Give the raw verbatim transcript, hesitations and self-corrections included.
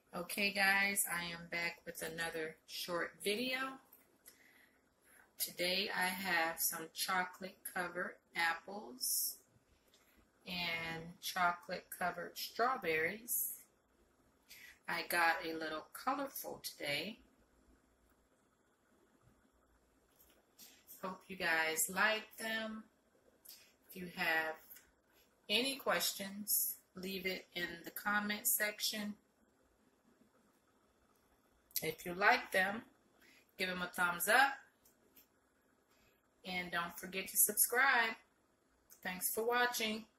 Okay guys, I am back with another short video. Today I have some chocolate covered apples and chocolate covered strawberries. I got a little colorful today. Hope you guys like them. If you have any questions, leave it in the comment section. If you like them, give them a thumbs up. And don't forget to subscribe. Thanks for watching.